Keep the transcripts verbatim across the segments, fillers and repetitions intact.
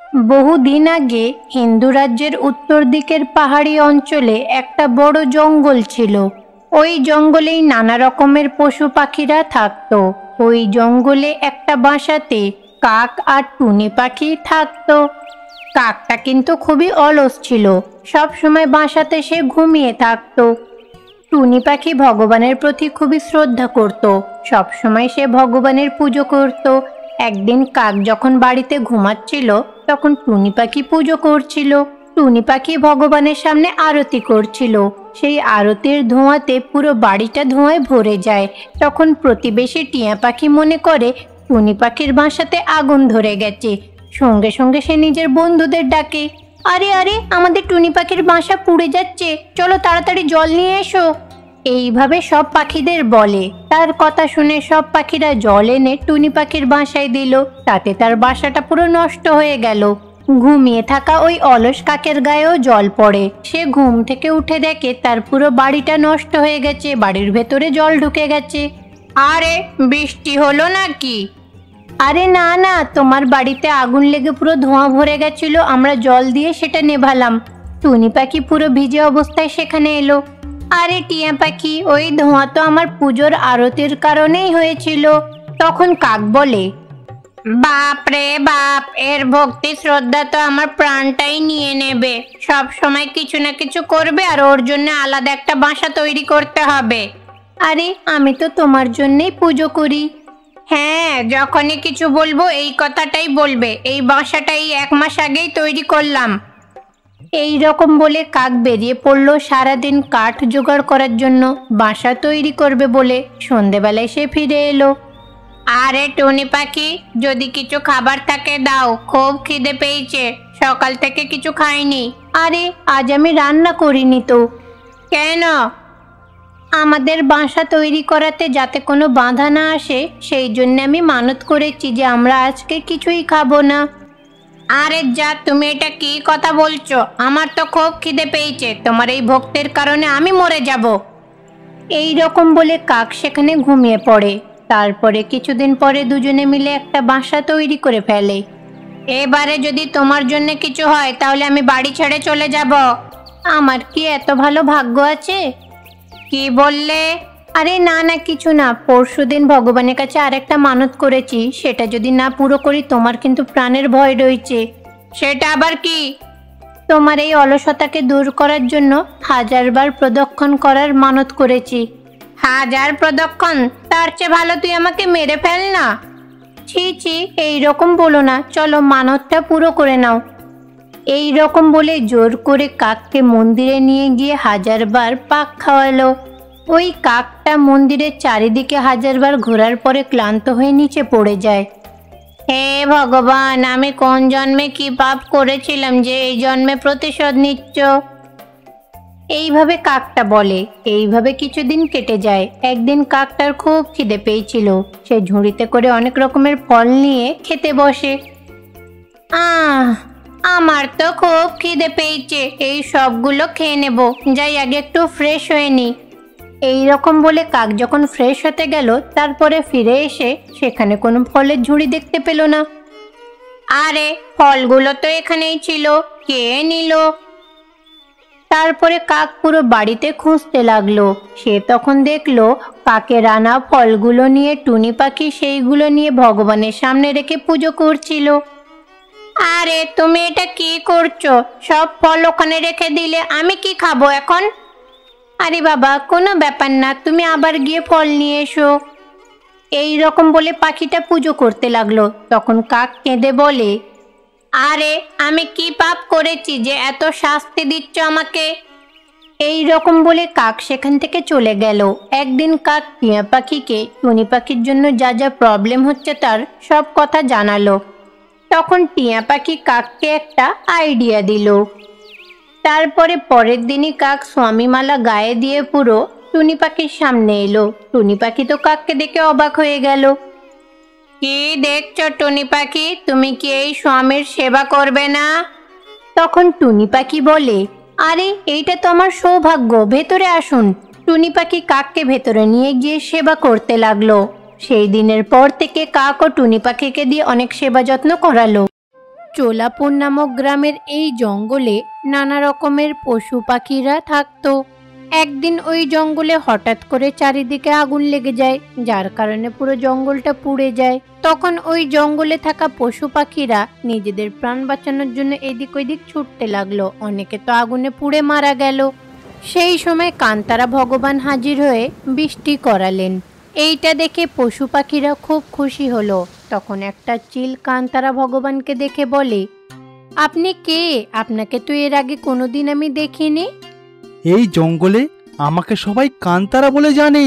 বহুদিন আগে হিন্দু রাজ্যের উত্তর দিকের পাহাড়ি অঞ্চলে একটা বড় জঙ্গল ছিল। ওই জঙ্গলেই নানা রকমের পশু পাখিরা থাকতো। ওই জঙ্গলে একটা বাসাতে কাক আর টুনি পাখি থাকতো। কাকটা কিন্তু খুবই অলস ছিল, সব সময় বাসাতে সে ঘুমিয়ে থাকতো। টুনি পাখি ভগবানের প্রতি খুবই শ্রদ্ধা করত, সব সময় সে ভগবানের পুজো করত। একদিন কাক যখন বাড়িতে ঘুমাচ্ছিল তখন টুনি পাখি পুজো করছিল। টুনি পাখি ভগবানের সামনে আরতি করছিল। সেই আরতির ধোঁয়াতে পুরো বাড়িটা ধোঁয়ায় ভরে যায়। তখন প্রতিবেশী টিয়া পাখি মনে করে টুনি পাখির বাসাতে আগুন ধরে গেছে। সঙ্গে সঙ্গে সে নিজের বন্ধুদের ডাকে, আরে আরে আমাদের টুনি পাখির বাসা পুড়ে যাচ্ছে, চলো তাড়াতাড়ি জল নিয়ে এসো। এইভাবে সব পাখিদের বলে। তার কথা শুনে সব পাখিরা জল এনে টুনি পাখির বাসায় দিল। তাতে তার বাসাটা পুরো নষ্ট হয়ে গেল। ঘুমিয়ে থাকা ওই অলস কাকের গায়েও জল পড়ে। সে ঘুম থেকে উঠে দেখে তার পুরো বাড়িটা নষ্ট হয়ে গেছে, বাড়ির ভেতরে জল ঢুকে গেছে। আরে বৃষ্টি হলো নাকি? আরে না না, তোমার বাড়িতে আগুন লেগে পুরো ধোঁয়া ভরে গেছিল, আমরা জল দিয়ে সেটা নেভালাম। টুনি পাখি পুরো ভিজে অবস্থায় সেখানে এলো। আরে টিয়া পাখি, ওই ধোঁয়া তো আমার পুজোর আরতির কারণেই হয়েছিল। তখন কাক বলে, বাপ রে বাপ, এর ভক্তি শ্রদ্ধা তো আমার প্রাণটাই নিয়ে নেবে। সব সময় কিছু না কিছু করবে আর ওর জন্য আলাদা একটা বাসা তৈরি করতে হবে। আরে আমি তো তোমার জন্যই পুজো করি। হ্যাঁ, যখনই কিছু বলবো এই কথাটাই বলবে। এই বাসাটাই এক মাস আগেই তৈরি করলাম। এই রকম বলে কাক বেরিয়ে পড়লো সারাদিন কাঠ জোগাড় করার জন্য, বাসা তৈরি করবে বলে। সন্ধেবেলায় সে ফিরে এলো। আরে টুনি পাখি, যদি কিছু খাবার থাকে দাও, খুব খিদে পেয়েছে, সকাল থেকে কিছু খাইনি। আরে আজ আমি রান্না করিনি তো। কেন? আমাদের বাসা তৈরি করাতে যাতে কোনো বাধা না আসে সেই জন্য আমি মানত করেছি যে আমরা আজকে কিছুই খাবো না। আরে যা, তুমি এটা কি কথা বলছো? আমার তো খুব খিদে পেয়েছে, তোমার এই ভক্তির কারণে আমি মরে যাব। এই রকম বলে কাক সেখানে ঘুমিয়ে পড়ে। তারপরে কিছুদিন পরে দুজনে মিলে একটা বাসা তৈরি করে ফেলে। এবারে যদি তোমার জন্য কিছু হয় তাহলে আমি বাড়ি ছেড়ে চলে যাব। আমার কি এত ভালো ভাগ্য আছে? কি বললে? আরে না না, কিছু না। পরশুদিন ভগবানের কাছে আরেকটা মানত করেছি, সেটা যদি না পুরো করি তোমার কিন্তু প্রাণের ভয় রয়েছে। সেটা আবার কি? তোমার এই অলসতাকে দূর করার জন্য হাজারবার প্রদক্ষিণ করার মানত করেছি। হাজার প্রদক্ষিণ? তার চেয়ে ভালো তুই আমাকে মেরে ফেল না। ছি ছি, এইরকম বলো না, চলো মানতটা পুরো করে নাও। এই রকম বলে জোর করে কাককে মন্দিরে নিয়ে গিয়ে হাজারবার পাক খাওয়ালো। ওই কাকটা মন্দিরের চারিদিকে হাজারবার ঘোরার পরে ক্লান্ত হয়ে নিচে পড়ে যায়। হে ভগবান, আমি কোন জন্মে কি পাপ করেছিলাম যে এই জন্মে প্রতিশোধ নিচ্ছ? এইভাবে কাকটা বলে। এইভাবে কিছুদিন কেটে যায়। একদিন কাকটার খুব খিদে পেয়েছিল। সে ঝুড়িতে করে অনেক রকমের ফল নিয়ে খেতে বসে। আহ আমার তো খুব খিদে পেয়েছে, এই সবগুলো খেয়ে নেব, যাই আগে একটু ফ্রেশ হয়ে নি। এই রকম বলে কাক যখন ফ্রেশ হতে গেল, তারপরে ফিরে এসে সেখানে কোনো ফলের ঝুড়ি দেখতে পেল না। আরে ফলগুলো তো এখানেই ছিল, কে নিল? তারপরে কাক পুরো বাড়িতে খুঁজতে লাগলো। সে তখন দেখলো কাকের আনা ফলগুলো নিয়ে টুনি পাখি সেইগুলো নিয়ে ভগবানের সামনে রেখে পুজো করছিল। আরে তুমি এটা কি করছো? সব ফল ওখানে রেখে দিলে, আমি কি খাবো এখন? আরে বাবা, কোনো ব্যাপার না, তুমি আবার গিয়ে ফল নিয়ে এসো। এই রকম বলে পাখিটা পুজো করতে লাগলো। তখন কাক কেঁদে বলে, আরে আমি কি পাপ করেছি যে এত শাস্তি দিচ্ছ আমাকে? এই রকম বলে কাক সেখান থেকে চলে গেল। একদিন কাক টিয়া পাখিকে টুনি পাখির জন্য যা যা প্রবলেম হচ্ছে তার সব কথা জানালো। তখন টিয়া পাখি কাককে একটা আইডিয়া দিল। তারপরে পরের দিনই কাক স্বামীমালা গায়ে দিয়ে পুরো টুনি পাখির সামনে এলো। টুনি পাখি তো কাককে দেখে অবাক হয়ে গেল। কি দেখছো টুনি পাখি, তুমি কি এই স্বামীর সেবা করবে না? তখন টুনি পাখি বলে, আরে এইটা তো আমার সৌভাগ্য, ভেতরে আসুন। টুনি পাখি কাককে ভেতরে নিয়ে গিয়ে সেবা করতে লাগলো। সেই দিনের পর থেকে কাক ও টুনি পাখিকে দিয়ে অনেক সেবা যত্ন করালো। চোলাপুর নামক গ্রামের এই জঙ্গলে নানা রকমের পশু পাখিরা থাকতো। একদিন ওই জঙ্গলে হঠাৎ করে চারিদিকে আগুন লেগে যায়, যার কারণে পুরো জঙ্গলটা পুড়ে যায়। তখন ওই জঙ্গলে থাকা পশু পাখিরা নিজেদের প্রাণ বাঁচানোর জন্য এদিক ওইদিক ছুটতে লাগলো। অনেকে তো আগুনে পুড়ে মারা গেল। সেই সময় কান্তারা ভগবান হাজির হয়ে বৃষ্টি করালেন। এইটা দেখে পশু পাখিরা খুব খুশি হলো। তখন একটা চিল কান্তারা ভগবানকে দেখে বলে, আপনি কে? আপনাকে তো এর আগে কোনোদিন আমি দেখিনি। এই জঙ্গলে আমাকে সবাই কান্তারা বলে জানে।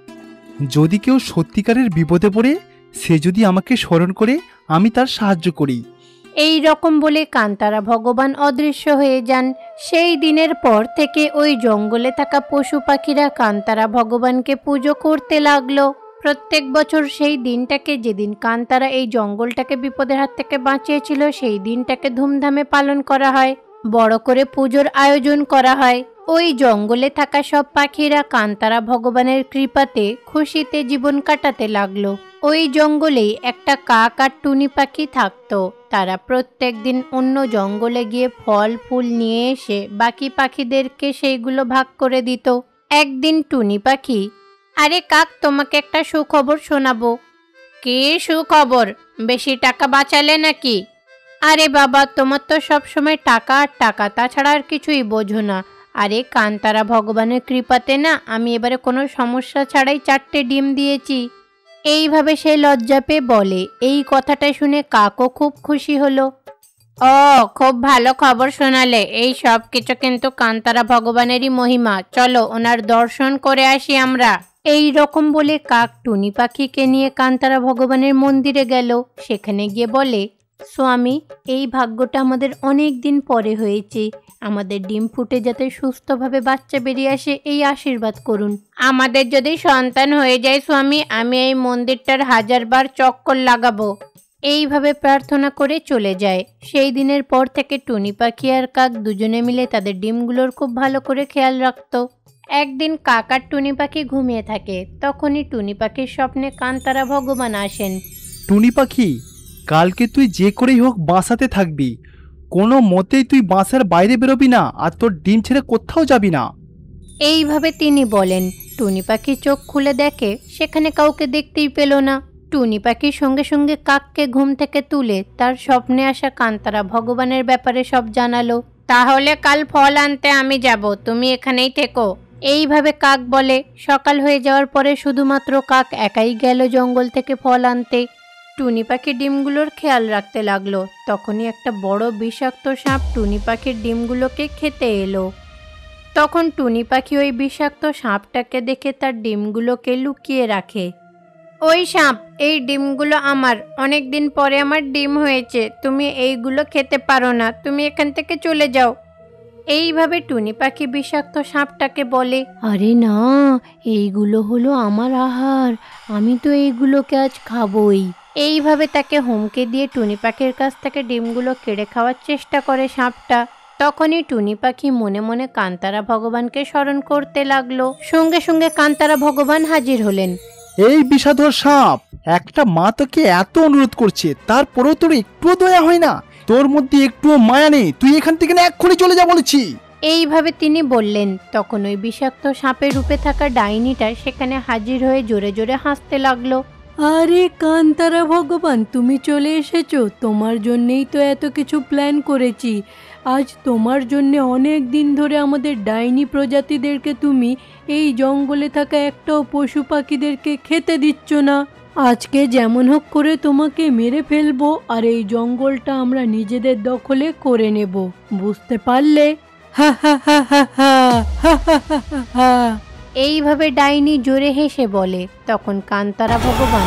যদি কেউ সত্যিকারের বিপদে পড়ে সে যদি আমাকে স্মরণ করে আমি তার সাহায্য করি। এই রকম বলে কান্তারা ভগবান অদৃশ্য হয়ে যান। সেই দিনের পর থেকে ওই জঙ্গলে থাকা পশু পাখিরা কান্তারা ভগবানকে পুজো করতে লাগলো। প্রত্যেক বছর সেই দিনটাকে, যেদিন কান্তারা এই জঙ্গলটাকে বিপদের হাত থেকে বাঁচিয়েছিল, সেই দিনটাকে ধুমধামে পালন করা হয়। বড় করে পুজোর আয়োজন করা হয়। ওই জঙ্গলে থাকা সব পাখিরা কান্তারা ভগবানের কৃপাতে খুশিতে জীবন কাটাতে লাগলো। ওই জঙ্গলেই একটা কাক আর টুনি পাখি থাকতো। তারা প্রত্যেক দিন অন্য জঙ্গলে গিয়ে ফল ফুল নিয়ে এসে বাকি পাখিদেরকে সেইগুলো ভাগ করে দিত। একদিন টুনি পাখি, আরে কাক, তোমাকে একটা সুখবর শোনাবো। কি সুখবর? বেশি টাকা বাঁচালে নাকি? আরে বাবা, তোমার তো সবসময় টাকা আর টাকা, তাছাড়া আর কিছুই বোঝো না। আরে কান্তারা ভগবানের কৃপাতে না আমি এবারে কোনো সমস্যা ছাড়াই চারটে ডিম দিয়েছি। এইভাবে সে লজ্জা পেয়ে বলে। এই কথাটা শুনে কাকও খুব খুশি হলো। ও, খুব ভালো খবর শোনালে। এই সব কিছু কিন্তু কান্তারা ভগবানেরই মহিমা। চলো ওনার দর্শন করে আসি আমরা। এই রকম বলে কাক টুনি পাখিকে নিয়ে কান্তারা ভগবানের মন্দিরে গেল। সেখানে গিয়ে বলে, স্বামী, এই ভাগ্যটা আমাদের অনেক দিন পরে হয়েছে। আমাদের ডিম ফুটে যাতে সুস্থভাবে বাচ্চা বেরিয়ে আসে এই আশীর্বাদ করুন। আমাদের যদি সন্তান হয়ে যায় স্বামী, আমি এই মন্দিরটার হাজারবার চক্কর লাগাবো। এইভাবে প্রার্থনা করে চলে যায়। সেই দিনের পর থেকে টুনি পাখি আর কাক দুজনে মিলে তাদের ডিমগুলোর খুব ভালো করে খেয়াল রাখতো। একদিন কাক আর টুনি পাখি ঘুমিয়ে থাকে। তখনই টুনি পাখির স্বপ্নে কান্তারা ভগবান আসেন। টুনি পাখি, কালকে তুই যে করেই হোক বাসাতে থাকবি। কোনো মতেই তুই বাসার বাইরে বেরোবি না, আর তোর ডিম ছেড়ে কোথাও যাবি না। এইভাবে তিনি বলেন। টুনি পাখি চোখ খুলে দেখে সেখানে কাউকে দেখতেই পেল না। টুনি পাখি সঙ্গে সঙ্গে কাককে ঘুম থেকে তুলে তার স্বপ্নে আসা কান্তারা ভগবানের ব্যাপারে সব জানালো। তাহলে কাল ফল আনতে আমি যাব, তুমি এখানেই থেকো। এইভাবে কাক বলে। সকাল হয়ে যাওয়ার পরে শুধুমাত্র কাক একাই গেল জঙ্গল থেকে ফল আনতে। টুনি পাখি ডিমগুলোর খেয়াল রাখতে লাগলো। তখনই একটা বড় বিষাক্ত সাপ টুনি পাখির ডিমগুলোকে খেতে এলো। তখন টুনি পাখি ওই বিষাক্ত সাপটাকে দেখে তার ডিমগুলোকে লুকিয়ে রাখে। ওই সাপ, এই ডিমগুলো আমার। অনেক দিন পরে আমার ডিম হয়েছে, তুমি এইগুলো খেতে পারো না, তুমি এখান থেকে চলে যাও। এইভাবে টুনি পাখি বিষাক্ত সাপটাকে বলে, আরে না, এইগুলো হলো আমার আহার, আমি তো এইগুলোকে আজ খাবই। এইভাবে তাকে হুমকি দিয়ে টুনি পাখির কাছ থেকে ডিমগুলো কেড়ে খাওয়ার চেষ্টা করে সাপটা। তখনই টুনি পাখি মনে মনে কান্তারা ভগবানকে স্মরণ করতে লাগলো। সঙ্গে সঙ্গে কান্তারা ভগবান হাজির হলেন। এই বিষাদর সাপ, একটা মা তোকে এত অনুরোধ করছে, তারপরেও তোর একটুও দয়া হয় না? তোর মধ্যে একটুও মায়া নেই? তুই এখান থেকে না এক্ষুনি চলে যা বলেছি। এইভাবে তিনি বললেন। তখন ওই বিষাক্ত সাপের রূপে থাকা ডাইনিটা সেখানে হাজির হয়ে জোরে জোরে হাসতে লাগলো। আরে কান্তারা ভগবান, তুমি চলে এসেছো। তোমার জন্যেই তো এত কিছু প্ল্যান করেছি। আজ তোমার জন্যে অনেক দিন ধরে আমাদের ডাইনি প্রজাতিদেরকে তুমি এই জঙ্গলে থাকা একটাও পশু পাখিদেরকে খেতে দিচ্ছ না। আজকে যেমন হোক করে তোমাকে মেরে ফেলবো, আর এই জঙ্গলটা আমরা নিজেদের দখলে করে নেব, বুঝতে পারলে? হা হা হা হা হা হা হা হা হা। এইভাবে ডাইনি জোরে হেসে বলে। তখন কান্তারা ভগবান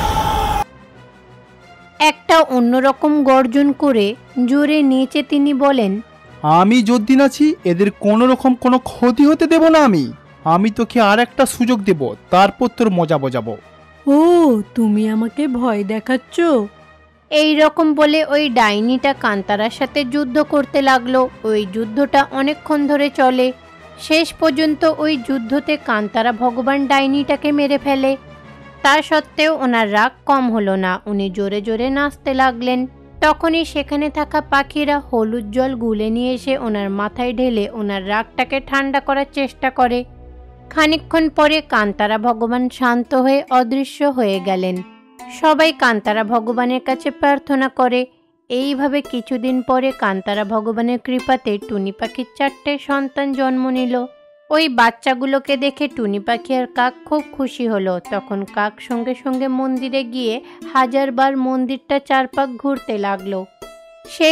একটা অন্যরকম গর্জন করে জোরে নেচে তিনি বলেন, আমি যদ্দিন আছি এদের কোনো রকম কোনো ক্ষতি হতে দেব না। আমি আমি তোকে আর একটা সুযোগ দেব, তারপর তোর মজা বোঝাবো। ও, তুমি আমাকে ভয় দেখাচ্ছ? এই রকম বলে ওই ডাইনিটা কান্তারার সাথে যুদ্ধ করতে লাগলো। ওই যুদ্ধটা অনেকক্ষণ ধরে চলে। শেষ পর্যন্ত ওই যুদ্ধতে কান্তারা ভগবান ডাইনিটাকে মেরে ফেলে। তা সত্ত্বেও ওনার রাগ কম হলো না। উনি জোরে জোরে নাচতে লাগলেন। তখনই সেখানে থাকা পাখিরা হলুদ জল গুলে নিয়ে এসে ওনার মাথায় ঢেলে ওনার রাগটাকে ঠান্ডা করার চেষ্টা করে। খানিকক্ষণ পরে কান্তারা ভগবান শান্ত হয়ে অদৃশ্য হয়ে গেলেন। সবাই কান্তারা ভগবানের কাছে প্রার্থনা করে। এইভাবে কিছুদিন পরে কান্তারা ভগবানের কৃপাতে টুনি পাখির চারটে সন্তান জন্ম নিল। ওই বাচ্চাগুলোকে দেখে টুনি পাখি আর কাক খুব খুশি হলো। তখন কাক সঙ্গে সঙ্গে মন্দিরে গিয়ে হাজারবার মন্দিরটা চারপাক ঘুরতে লাগলো।